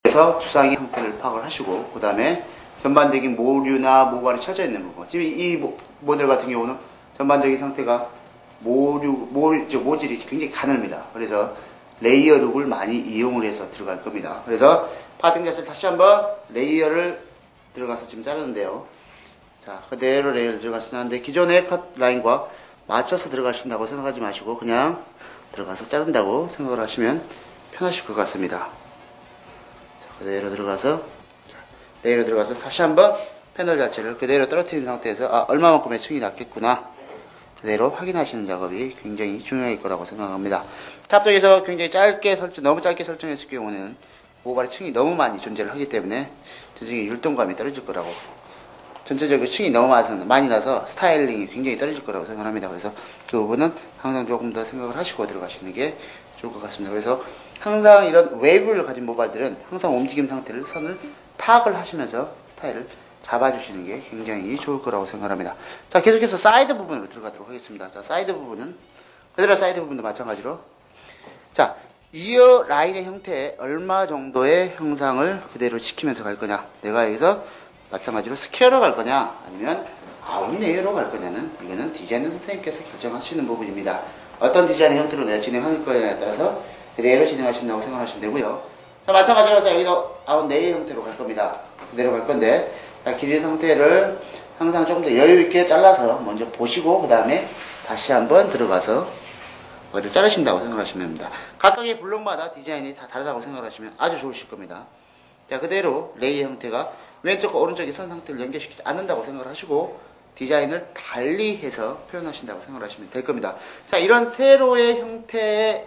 그래서 두상의 상태를 파악을 하시고, 그 다음에 전반적인 모류나 모발이 쳐져 있는 부분. 지금 이 모델 같은 경우는 전반적인 상태가 모질이 굉장히 가늘습니다. 그래서 레이어 룩을 많이 이용을 해서 들어갈 겁니다. 그래서 파팅 자체를 다시 한번 레이어를 들어가서 지금 자르는데요. 자, 그대로 레이어를 들어가서 하는데, 기존의 컷 라인과 맞춰서 들어가신다고 생각하지 마시고 그냥 들어가서 자른다고 생각을 하시면 편하실 것 같습니다. 자, 그대로 들어가서 레이어로 들어가서 다시 한번 패널 자체를 그대로 떨어뜨린 상태에서 얼마만큼의 층이 났겠구나 그대로 확인하시는 작업이 굉장히 중요할 거라고 생각합니다. 탑 쪽에서 굉장히 너무 짧게 설정했을 경우는 모발의 층이 너무 많이 존재를 하기 때문에 전체적인 율동감이 떨어질 거라고, 전체적으로 층이 너무 많이 나서 스타일링이 굉장히 떨어질 거라고 생각합니다. 그래서 그 부분은 항상 조금 더 생각을 하시고 들어가시는 게 좋을 것 같습니다. 그래서 항상 이런 웨이브를 가진 모발들은 항상 움직임 상태를, 선을 파악을 하시면서 스타일을 잡아주시는 게 굉장히 좋을 거라고 생각합니다. 자, 계속해서 사이드 부분으로 들어가도록 하겠습니다. 자, 사이드 부분은 그대로 사이드 부분도 마찬가지로, 자, 이어 라인의 형태에 얼마 정도의 형상을 그대로 지키면서 갈 거냐, 내가 여기서 마찬가지로 스퀘어로 갈 거냐 아니면 아웃레이어로 갈 거냐는 이거는 디자이너 선생님께서 결정하시는 부분입니다. 어떤 디자인의 형태로 내가 진행할 거냐에 따라서 그대로 진행하신다고 생각하시면 되고요. 자, 마찬가지로 자, 여기서 아웃레이어 형태로 갈 겁니다. 그대로 갈 건데, 자, 길이 상태를 항상 조금 더 여유 있게 잘라서 먼저 보시고 그 다음에 다시 한번 들어가서 머리를 자르신다고 생각하시면 됩니다. 각각의 블록마다 디자인이 다 다르다고 생각하시면 아주 좋으실 겁니다. 자, 그대로 레이어 형태가 왼쪽과 오른쪽의 선 상태를 연결시키지 않는다고 생각을 하시고 디자인을 달리 해서 표현하신다고 생각을 하시면 될 겁니다. 자, 이런 세로의 형태의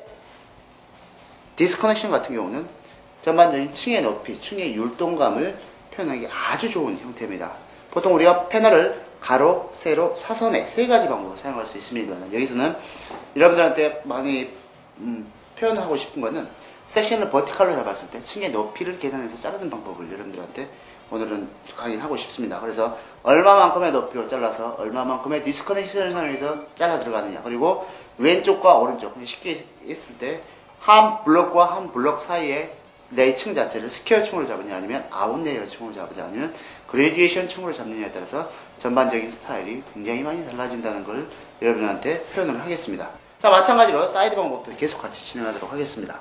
디스커넥션 같은 경우는 전반적인 층의 높이, 층의 율동감을 표현하기 아주 좋은 형태입니다. 보통 우리가 패널을 가로, 세로, 사선의 세 가지 방법으로 사용할 수 있습니다. 여기서는 여러분들한테 많이 표현하고 싶은 거는 섹션을 버티컬로 잡았을 때 층의 높이를 계산해서 자르는 방법을 여러분들한테 오늘은 강의하고 싶습니다. 그래서 얼마만큼의 높이로 잘라서 얼마만큼의 디스커넥션을 사용해서 잘라 들어가느냐, 그리고 왼쪽과 오른쪽, 쉽게 했을 때 한 블럭과 한 블럭 사이에 내 층 자체를 스퀘어 층으로 잡느냐 아니면 아웃레이어 층으로 잡느냐 아니면 그레듀에이션 층으로 잡느냐에 따라서 전반적인 스타일이 굉장히 많이 달라진다는 걸 여러분한테 표현을 하겠습니다. 자, 마찬가지로 사이드 방법도 계속 같이 진행하도록 하겠습니다.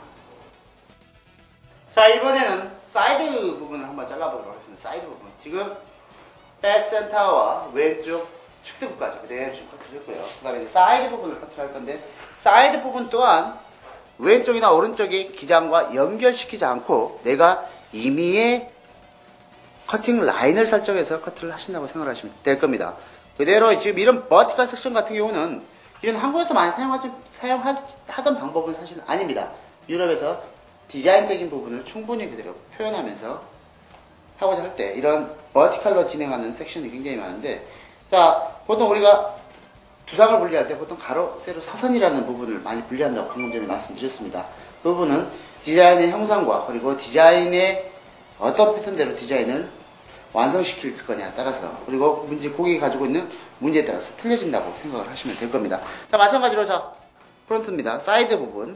자, 이번에는 사이드 부분을 한번 잘라보도록 하겠습니다. 사이드 부분. 지금 백 센터와 왼쪽 축대부까지 그대로 지금 커트를 했고요. 그 다음에 사이드 부분을 커트를 할 건데, 사이드 부분 또한 왼쪽이나 오른쪽의 기장과 연결시키지 않고 내가 임의의 커팅 라인을 설정해서 커트를 하신다고 생각하시면 될 겁니다. 그대로 지금 이런 버티컬 섹션 같은 경우는 이런 한국에서 많이 사용하던 방법은 사실은 아닙니다. 유럽에서 디자인적인 부분을 충분히 그대로 표현하면서 하고자 할 때 이런 버티컬로 진행하는 섹션이 굉장히 많은데, 자, 보통 우리가 두상을 분리할 때 보통 가로, 세로, 사선이라는 부분을 많이 분리한다고 방금 전에 말씀드렸습니다. 그 부분은 디자인의 형상과 그리고 디자인의 어떤 패턴대로 디자인을 완성시킬 거냐에 따라서, 그리고 고객이 가지고 있는 문제에 따라서 틀려진다고 생각을 하시면 될 겁니다. 자, 마찬가지로 자, 프론트입니다. 사이드 부분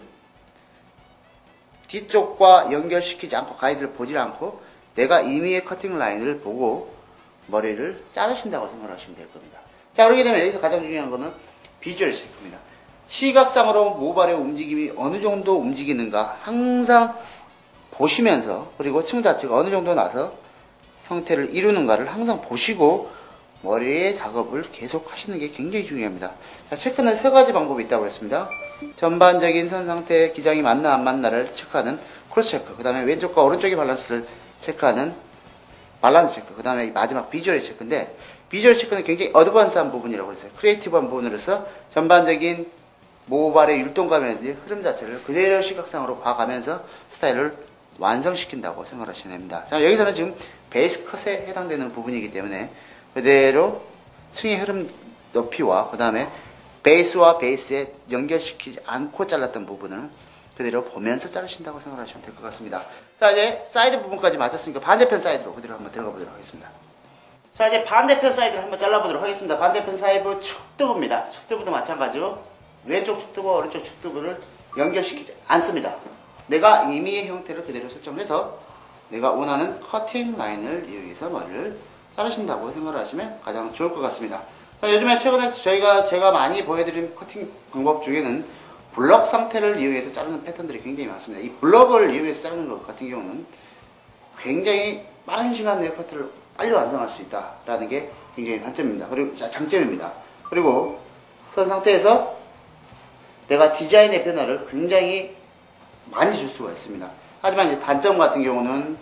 뒤쪽과 연결시키지 않고 가이드를 보질 않고 내가 임의의 커팅 라인을 보고 머리를 자르신다고 생각하시면 될 겁니다. 자, 그렇게 되면 여기서 가장 중요한 거는 비주얼 체크입니다. 시각상으로 모발의 움직임이 어느 정도 움직이는가 항상 보시면서, 그리고 층 자체가 어느 정도 나서 형태를 이루는가를 항상 보시고 머리의 작업을 계속 하시는 게 굉장히 중요합니다. 자, 체크는 세 가지 방법이 있다고 했습니다. 전반적인 선 상태의 기장이 맞나 안 맞나를 체크하는 크로스 체크, 그 다음에 왼쪽과 오른쪽의 밸런스를 체크하는 밸런스 체크, 그 다음에 마지막 비주얼 체크인데, 비주얼 체크는 굉장히 어드밴스한 부분이라고 했어요. 크리에이티브한 부분으로서 전반적인 모발의 율동감이라든지 흐름 자체를 그대로 시각상으로 봐가면서 스타일을 완성시킨다고 생각하시면 됩니다. 자, 여기서는 지금 베이스 컷에 해당되는 부분이기 때문에 그대로 층의 흐름 높이와 그 다음에 베이스와 베이스에 연결시키지 않고 잘랐던 부분을 그대로 보면서 자르신다고 생각하시면 될 것 같습니다. 자, 이제 사이드 부분까지 마쳤으니까 반대편 사이드로 그대로 한번 들어가 보도록 하겠습니다. 자, 이제 반대편 사이드를 한번 잘라보도록 하겠습니다. 반대편 사이드 축두부입니다. 축두부도 마찬가지로 왼쪽 축두부와 오른쪽 축두부를 연결시키지 않습니다. 내가 임의의 형태를 그대로 설정해서 내가 원하는 커팅 라인을 이용해서 머리를 자르신다고 생각을 하시면 가장 좋을 것 같습니다. 자, 요즘에 최근에 제가 많이 보여드린 커팅 방법 중에는 블럭 상태를 이용해서 자르는 패턴들이 굉장히 많습니다. 이 블럭을 이용해서 자르는 것 같은 경우는 굉장히 빠른 시간 내에 커트를 빨리 완성할 수 있다라는 게 굉장히 단점입니다. 그리고 장점입니다. 그리고 선 상태에서 내가 디자인의 변화를 굉장히 많이 줄 수가 있습니다. 하지만 이제 단점 같은 경우는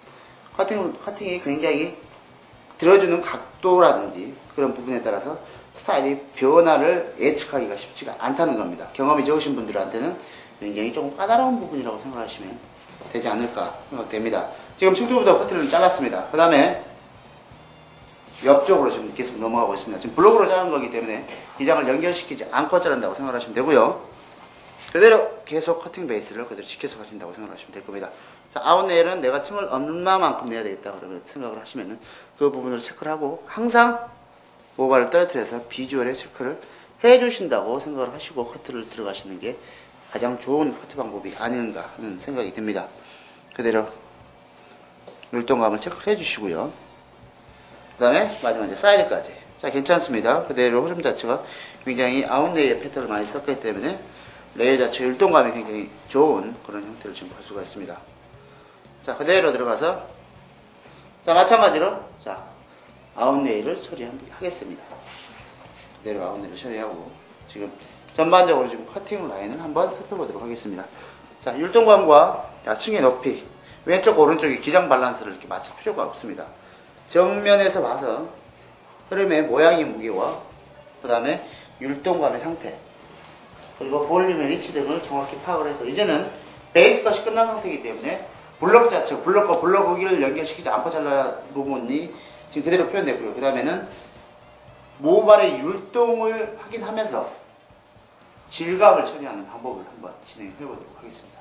커팅이 굉장히 들어주는 각도라든지 그런 부분에 따라서 스타일이 변화를 예측하기가 쉽지가 않다는 겁니다. 경험이 적으신 분들한테는 굉장히 조금 까다로운 부분이라고 생각하시면 되지 않을까 생각됩니다. 지금 층두부터 커트를 잘랐습니다. 그 다음에 옆쪽으로 지금 계속 넘어가고 있습니다. 지금 블록으로 자른 거기 때문에 기장을 연결시키지 않고 자른다고 생각하시면 되고요. 그대로 계속 커팅 베이스를 그대로 지켜서 가신다고 생각하시면 될 겁니다. 자, 아웃네일은 내가 층을 얼마만큼 내야 되겠다 그러면 생각을 하시면은 그 부분을 체크를 하고 항상 모발을 떨어뜨려서 비주얼에 체크를 해 주신다고 생각을 하시고 커트를 들어가시는 게 가장 좋은 커트 방법이 아닌가 하는 생각이 듭니다. 그대로 율동감을 체크를 해 주시고요. 그 다음에 마지막 이제 사이드까지. 자, 괜찮습니다. 그대로 흐름 자체가 굉장히 아웃레이어 패턴을 많이 썼기 때문에 레이어 자체 율동감이 굉장히 좋은 그런 형태를 지금 볼 수가 있습니다. 자, 그대로 들어가서 자, 마찬가지로 자, 아웃레이를 처리하겠습니다. 그대로 아웃레이를 처리하고 지금 전반적으로 지금 커팅 라인을 한번 살펴보도록 하겠습니다. 자, 율동감과 층의 높이, 왼쪽 오른쪽의 기장 밸런스를 이렇게 맞출 필요가 없습니다. 정면에서 봐서 흐름의 모양의 무게와 그 다음에 율동감의 상태 그리고 볼륨의 위치 등을 정확히 파악을 해서 이제는 베이스 컷이 끝난 상태이기 때문에 블럭 자체, 블럭과 블럭 후기를 연결시키지 않고 잘라 부분이 지금 그대로 표현되고요. 그 다음에는 모발의 율동을 확인하면서 질감을 처리하는 방법을 한번 진행해 보도록 하겠습니다.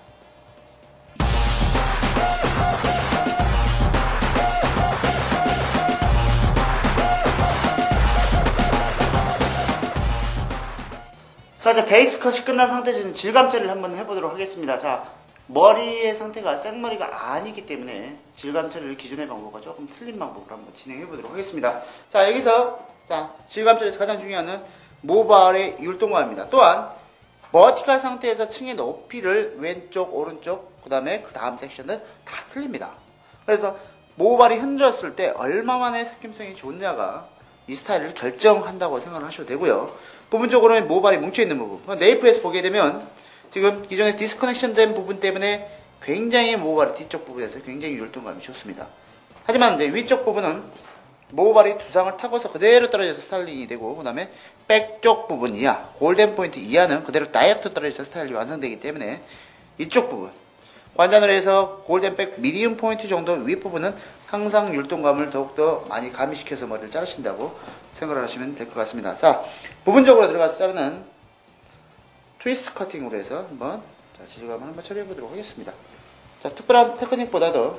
자, 이제 베이스 컷이 끝난 상태에서 질감 처리를 한번 해보도록 하겠습니다. 자, 머리의 상태가 생머리가 아니기 때문에 질감 처리를 기존의 방법과 조금 틀린 방법으로 한번 진행해 보도록 하겠습니다. 자, 여기서 자, 질감 처리에서 가장 중요한 건 모발의 율동감입니다. 또한 버티컬 상태에서 층의 높이를 왼쪽, 오른쪽, 그 다음 섹션은 다 틀립니다. 그래서 모발이 흔들었을 때 얼마만의 섞임성이 좋냐가 이 스타일을 결정한다고 생각을 하셔도 되고요. 부분적으로는 모발이 뭉쳐있는 부분. 네이프에서 보게 되면 지금 기존에 디스커넥션 된 부분 때문에 굉장히 모발의 뒤쪽 부분에서 굉장히 율동감이 좋습니다. 하지만 이제 위쪽 부분은 모발이 두상을 타고서 그대로 떨어져서 스타일링이 되고 그 다음에 백쪽 부분 이하, 골든 포인트 이하는 그대로 다이렉트 떨어져서 스타일링이 완성되기 때문에 이쪽 부분 관자놀이 해서 골든백 미디움 포인트 정도 윗부분은 항상 율동감을 더욱더 많이 가미시켜서 머리를 자르신다고 생각을 하시면 될 것 같습니다. 자, 부분적으로 들어가서 자르는 트위스트 커팅으로 해서 한번 질감을 한번 처리해 보도록 하겠습니다. 자, 특별한 테크닉보다도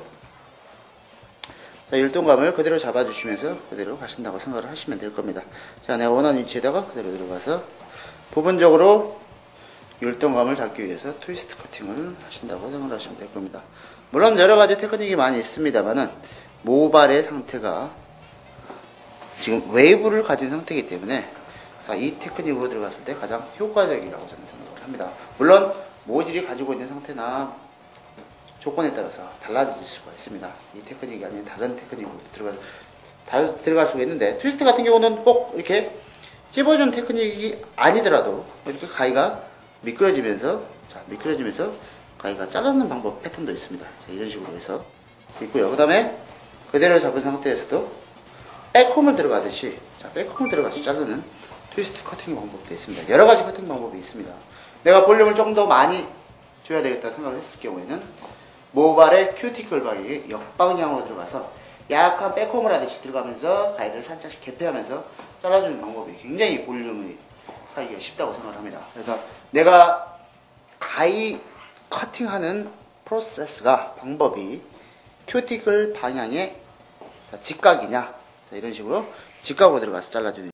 자, 율동감을 그대로 잡아주시면서 그대로 가신다고 생각을 하시면 될 겁니다. 자, 내가 원하는 위치에다가 그대로 들어가서 부분적으로 율동감을 잡기 위해서 트위스트 커팅을 하신다고 생각을 하시면 될 겁니다. 물론 여러 가지 테크닉이 많이 있습니다만은 모발의 상태가 지금 웨이브를 가진 상태이기 때문에 이 테크닉으로 들어갔을 때 가장 효과적이라고 저는 생각을 합니다. 물론 모질이 가지고 있는 상태나 조건에 따라서 달라질 수가 있습니다. 이 테크닉이 아닌 다른 테크닉으로 들어갈 수가 있는데 트위스트 같은 경우는 꼭 이렇게 찝어준 테크닉이 아니더라도 이렇게 가위가 미끄러지면서 가위가 자르는 방법 패턴도 있습니다. 자, 이런 식으로 해서 있고요. 그 다음에 그대로 잡은 상태에서도 백홈을 들어가듯이 백홈을 들어가서 자르는 트위스트 커팅 방법도 있습니다. 여러 가지 커팅 방법이 있습니다. 내가 볼륨을 조금 더 많이 줘야 되겠다 생각을 했을 경우에는 모발의 큐티클 바위에 역방향으로 들어가서 약간 백홈을 하듯이 들어가면서 가위를 살짝씩 개폐하면서 잘라주는 방법이 굉장히 볼륨이 사기가 쉽다고 생각을 합니다. 그래서 내가 가위 커팅하는 프로세스가 방법이 큐티클 방향의 직각이냐 이런 식으로 직각으로 들어가서 잘라주는